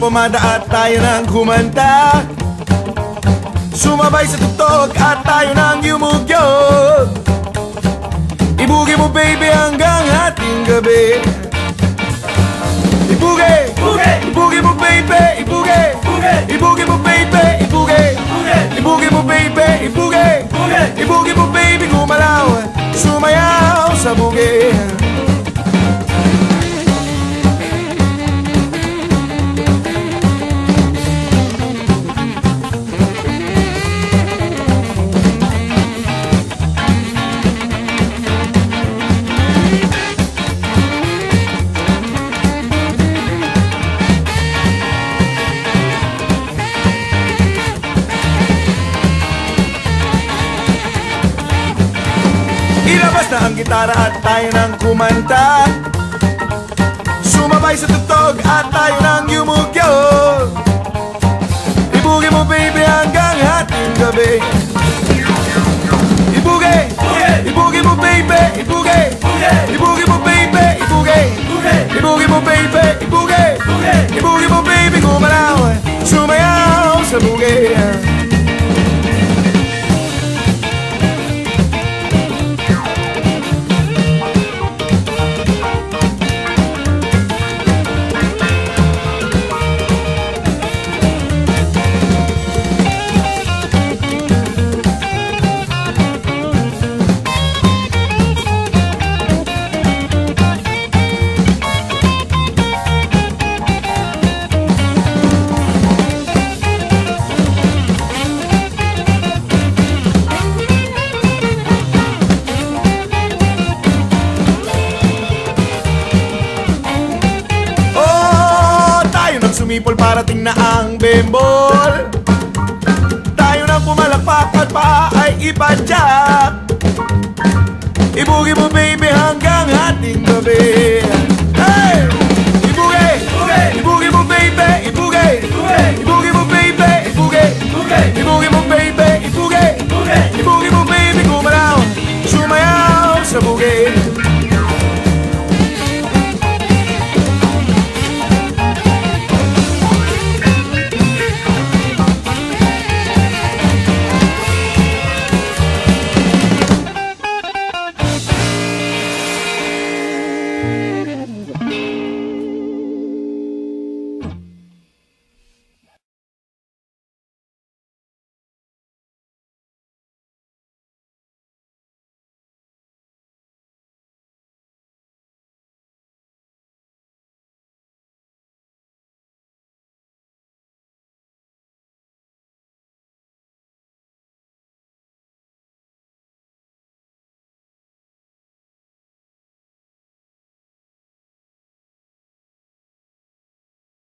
pumada at tayo nang kumanta. Sumabay sa tugtog at tayo nang yumugyog. Ibugi mo baby hanggang hating gabi. Ibugi, ibugi mo baby, ibugi, ibugi mo baby, ibugi, ibugi mo baby, ibugi, ibugi mo baby, gumalaw, sumayaw sa bugi. Ilabas na ang gitara at tayo nang kumanta. Sumabay sa tugtog at tayo nang yumugyog. Ibugi mo baby hanggang hating gabi. Ibugi, ibugi mo baby, ibugi, ibugi mo baby, ibugi, ibugi mo baby, ibugi, ibugi mo baby, gumalaw, sumayaw sa bugi. Sumipol parating na ang bembol. Tayo nang pumalakpak at pa ay ipadyak. Ibugi mo baby hanggang hating gabi.